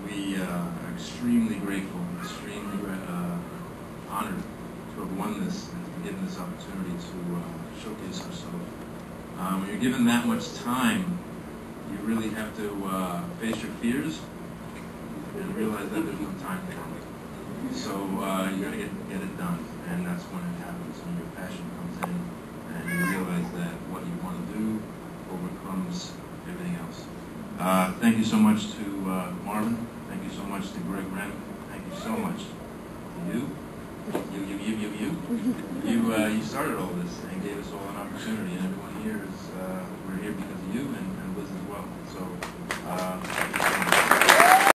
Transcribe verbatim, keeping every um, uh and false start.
we uh, are extremely grateful, extremely uh, honored to have won this and to be given this opportunity to uh, showcase ourselves. Um, when you're given that much time, you really have to uh, face your fears and realize that there's no time for it. So uh, you got to get get it done, and that's when it happens, when your passion comes in and you realize that what you want to do overcomes everything else. Uh, thank you so much to uh, Marvin. Thank you so much to Greg Wren. Thank you so much to you. You, you, you, you, you. You, uh, you started all this and gave us all an opportunity, and everyone here is, uh, we're here because of you and, and Liz as well. So.